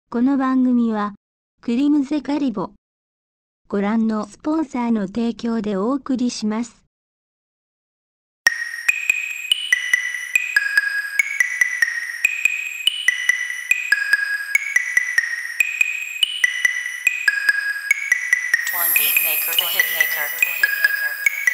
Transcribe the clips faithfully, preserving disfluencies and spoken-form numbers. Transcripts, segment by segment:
この番組は、クリムゼカリボ。ご覧のスポンサーの提供でお送りします。 One beat maker, the hit maker, the hit maker.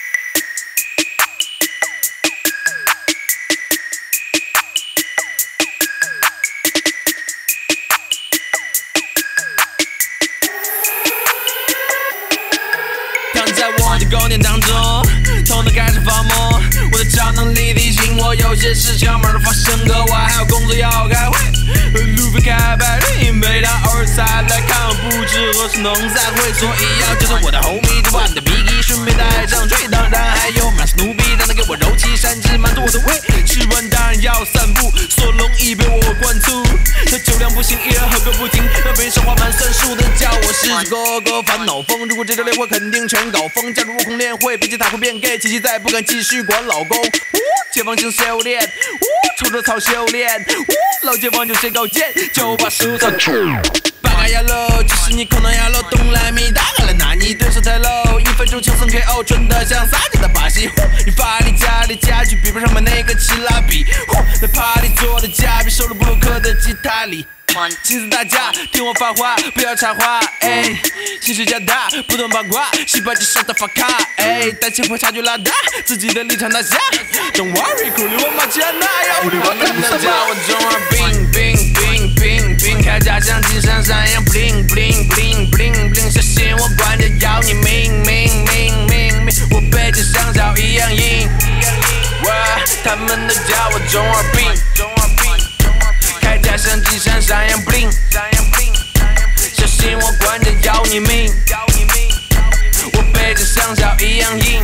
躺在我的宫殿当中，头脑开始发梦，我的超能力提醒我有些事情要马上发生，可我还有工作要开会。路飞开百里，每当偶尔才来看，不知何时能再会，所以要介绍我的 homie， 就把你的鼻翼顺便带上去。当然还有马斯努比，让他给我柔气善脂，满足我的胃。吃完当然要散步，索隆已被我灌吐，他酒量不行，一人喝个不停，那边上话蛮算数的，叫我是哥哥烦恼疯。如果这周练会肯定全搞疯，加入悟空练会，毕竟他会变 gay， 琪琪再不敢继续管老公。呜，解放性修炼，呜，抽着草修炼，呜，老解放就先搞剑，就把蔬菜。八嘎呀喽，这是你口囊呀喽，东来米大嘎了，那你对手太 low， 一分钟轻松 K O， 纯的像撒娇的巴西。呼，你发力家里家具比不上买那个奇拉比。呼，在 party 做的嘉宾收了布鲁克的吉他里。心思大家听我发话，不要插话，哎，心事加大，不断八卦，洗白就上他发卡，哎，但前后差距拉大，自己的立场拿下。Don't worry， 苦力我马吉安娜呀，我们能叫我中二病病病病病，铠甲像金闪闪样 bling bling bling bling bling， 小心我管着要你命命命命命，我背着香蕉一样硬，哇，他们都叫我中二病。铠甲像金闪闪样 bling， 小心我管着要你命，我背着香蕉一样硬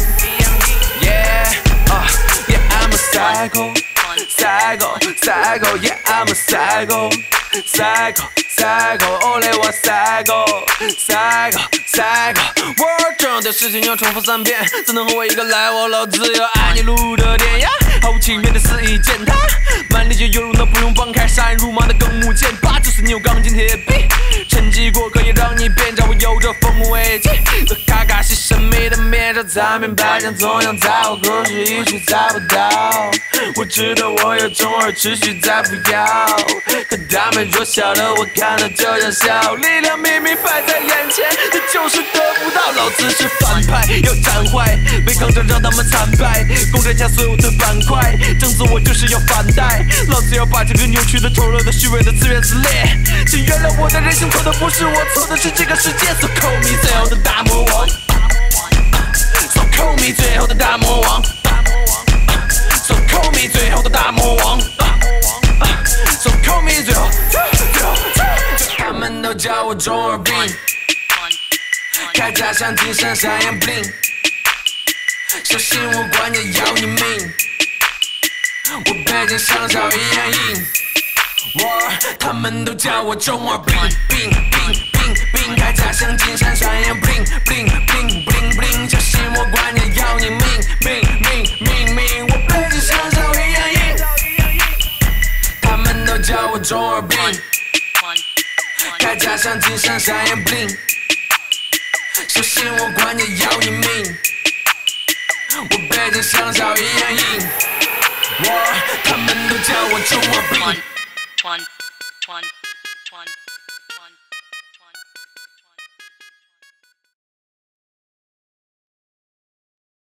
，Yeah， uh, yeah I'm a psycho， psycho psycho yeah I'm a psycho， psycho psycho， 哦嘞我 psycho psycho psycho， 我重要的事情要重复三遍，怎能和我一个来我老子要爱你路的点呀，毫无情面的肆意践踏，满力就犹如那不用放开杀人如麻的更木剑拔，就是你有钢筋铁壁，趁机过可以让你变炸，我有着丰富危机，这卡卡西神秘的面罩在面白墙总想在我，可是一直猜不到，我知道我有中二持续在不要，可他们弱小的我看了就想笑，力量明明摆在眼前，这就是得不到，老子是反派要斩坏，没抗战让他们惨败，攻占下所有的板块，正自我就是要反带，老子要把这个扭曲的丑陋的虚伪的自怨自烈，请原谅我的人性，错的不是我，错的是这个世界， So call me 最后的大魔王， So call me 最后的大魔王， So call me 最后的大魔王， So call me 最后最后，他们都叫我中二病，铠甲像金闪闪样 bling， 小心我管着要你命，我背着香蕉一样硬，我他们都叫我中二病病病病病，铠甲像金闪闪样 bling bling bling bling bling， 小心我管着要你命命命命命，我背着香蕉一样硬，他们都叫我中二病，铠甲像金闪闪样 bling， 小心我管着要你命，我背着香蕉一样硬，我他们都叫我中二病。 One, one, one, one.